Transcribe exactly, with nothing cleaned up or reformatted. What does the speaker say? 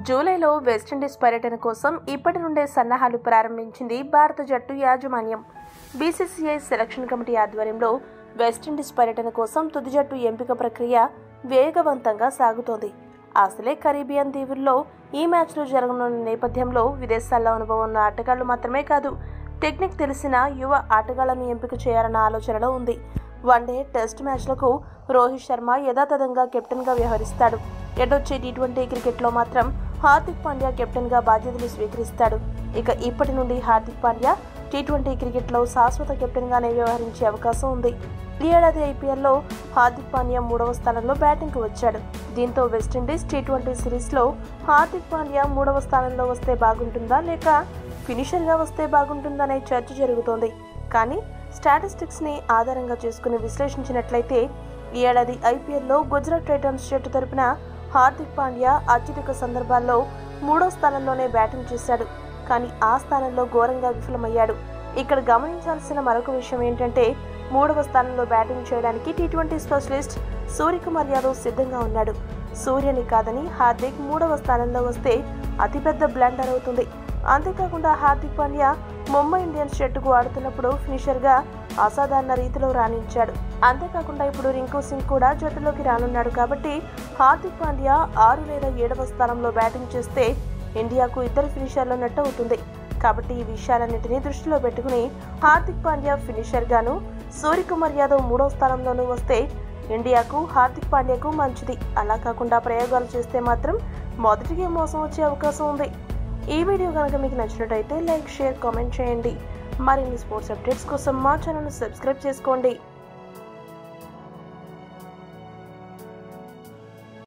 జూలైలో వెస్టిండీస్ పర్యటన కోసం ఇప్పటి నుండే సన్నాహాలు ప్రారంభించింది భారత జట్టు యాజమాన్యం. బీసీసీఐ సెలక్షన్ కమిటీ ఆధ్వర్యంలో వెస్టిండీస్ పర్యటన కోసం తుది జట్టు ఎంపిక ప్రక్రియ వేగవంతంగా సాగుతోంది. అసలే కరీబియన్ దీవుల్లో ఈ మ్యాచ్లు జరగనున్న నేపథ్యంలో విదేశాల్లో అనుభవం ఉన్న ఆటగాళ్లు మాత్రమే కాదు, టెక్నిక్ తెలిసిన యువ ఆటగాళ్లను ఎంపిక చేయాలన్న ఆలోచనలో ఉంది. వన్డే, టెస్ట్ మ్యాచ్లకు రోహిత్ శర్మ యథాతథంగా కెప్టెన్గా వ్యవహరిస్తాడు. ఎటొచ్చే టీ ట్వంటీ క్రికెట్లో మాత్రం హార్దిక్ పాండ్యా కెప్టెన్గా బాధ్యతలు స్వీకరిస్తాడు. ఇక ఇప్పటి నుండి హార్దిక్ పాండ్యా టీ ట్వంటీ క్రికెట్లో శాశ్వత కెప్టెన్గానే వ్యవహరించే అవకాశం ఉంది. ఈ ఏడాది ఐపీఎల్లో హార్దిక్ పాండ్యా మూడవ స్థానంలో బ్యాటింగ్కు వచ్చాడు. దీంతో వెస్టిండీస్ టీ ట్వంటీ సిరీస్లో హార్దిక్ పాండ్యా మూడవ స్థానంలో వస్తే బాగుంటుందా లేక ఫినిషర్గా వస్తే బాగుంటుందనే చర్చ జరుగుతోంది. కానీ స్టాటిస్టిక్స్ని ఆధారంగా చేసుకుని విశ్లేషించినట్లయితే ఈ ఏడాది ఐపీఎల్లో గుజరాత్ టైటన్స్ జట్టు తరపున హార్దిక్ పాండ్యా అత్యధిక సందర్భాల్లో మూడో స్థానంలోనే బ్యాటింగ్ చేశాడు. కానీ ఆ స్థానంలో ఘోరంగా విఫలమయ్యాడు. ఇక్కడ గమనించాల్సిన మరొక విషయం ఏంటంటే మూడవ స్థానంలో బ్యాటింగ్ చేయడానికి T twenty specialist Suryakumar Yadav సిద్ధంగా ఉన్నాడు. సూర్యని కాదని హార్దిక్ మూడవ స్థానంలో వస్తే అతిపెద్ద బ్లండర్ అవుతుంది. అంతేకాకుండా హార్దిక్ పాండ్యా ముంబై ఇండియన్స్ జట్టుకు ఆడుతున్నప్పుడు ఫినిషర్గా అసాధారణ రీతిలో రాణించాడు. అంతేకాకుండా ఇప్పుడు రింకు సింగ్ కూడా జట్టులోకి రానున్నాడు. కాబట్టి హార్దిక్ పాండ్యా ఆరు లేదా ఏడవ స్థానంలో బ్యాటింగ్ చేస్తే ఇండియాకు ఇద్దరు ఫినిషర్లు నెట్ అవుతుంది. కాబట్టి ఈ విషయాలన్నింటినీ దృష్టిలో పెట్టుకుని హార్దిక్ పాండ్యా ఫినిషర్గాను, సూర్యకుమార్ యాదవ్ మూడో స్థానంలోనూ వస్తే ఇండియాకు హార్దిక్ పాండ్యాకు మంచిది. అలా కాకుండా ప్రయోగాలు చేస్తే మాత్రం మొదటిగా మోసం వచ్చే అవకాశం ఉంది. ఈ వీడియో కనుక మీకు నచ్చినట్టయితే లైక్, షేర్, కామెంట్ చేయండి. మరిన్ని స్పోర్ట్స్ అప్డేట్స్ కోసం మా ఛానల్ను సబ్స్క్రైబ్ చేసుకోండి.